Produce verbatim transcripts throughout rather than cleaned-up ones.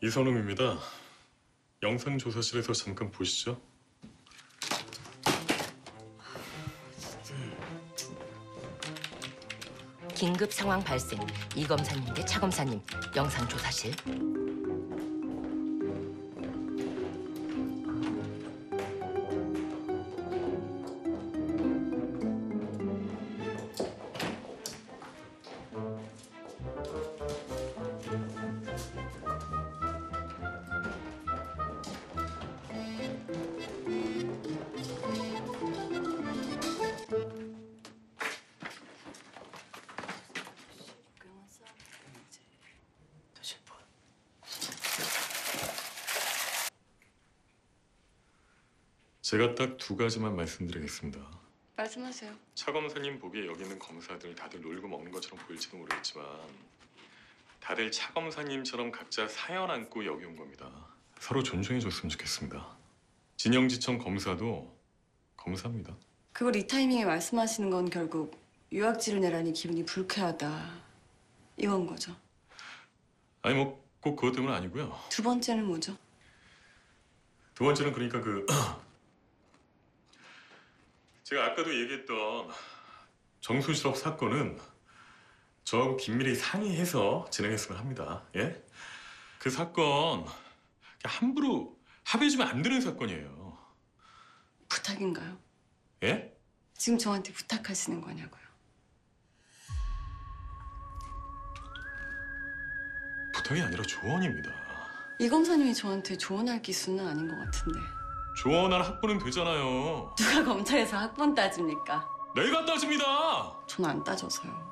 이선웅입니다. 영상조사실에서 잠깐 보시죠. 긴급 상황 발생. 이 검사님 대 차 검사님. 영상조사실. 제가 딱 두 가지만 말씀드리겠습니다. 말씀하세요. 차 검사님 보기에 여기 있는 검사들 다들 놀고 먹는 것처럼 보일지도 모르겠지만 다들 차 검사님처럼 각자 사연 안고 여기 온 겁니다. 서로 존중해줬으면 좋겠습니다. 진영지청 검사도 검사입니다. 그걸 이 타이밍에 말씀하시는 건 결국 유학지를 내라니 기분이 불쾌하다 이건 거죠. 아니 뭐 꼭 그것 때문은 아니고요. 두 번째는 뭐죠? 두 번째는 그러니까 그 제가 아까도 얘기했던 정수실업 사건은 저하고 긴밀히 상의해서 진행했으면 합니다. 예? 그 사건 함부로 합의해주면 안 되는 사건이에요. 부탁인가요? 예? 지금 저한테 부탁하시는 거냐고요. 부탁이 아니라 조언입니다. 이 검사님이 저한테 조언할 기수는 아닌 것 같은데. 조언할 학번은 되잖아요. 누가 검찰에서 학번 따집니까? 내가 따집니다. 전 안 따져서요.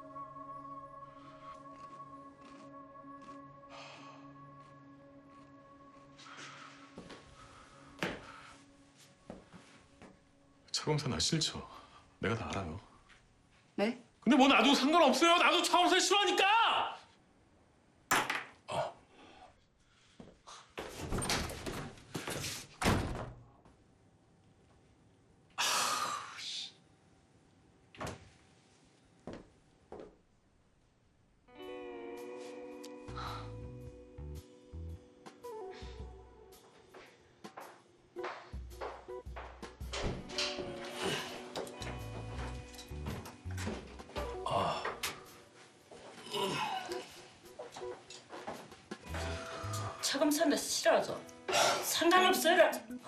차 검사 나 싫죠? 내가 다 알아요. 네? 근데 뭐 나도 상관없어요. 나도 차 검사 싫어하니까. 어. 차 검사는 싫어하죠. 상관없어요.